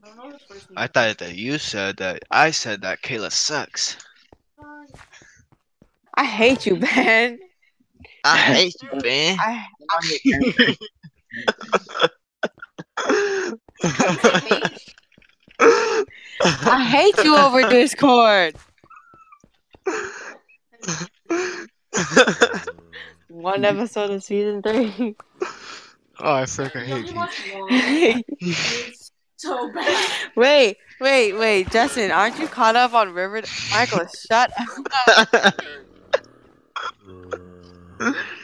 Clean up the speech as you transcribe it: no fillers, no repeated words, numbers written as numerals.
I thought that you said that. I said that Kayla sucks. I hate you, Ben. I hate you, Ben. I I hate you over Discord. One episode of season 3. Oh, I fucking hate you. So bad. Wait, Justin, aren't you caught up on River? Michael, shut up.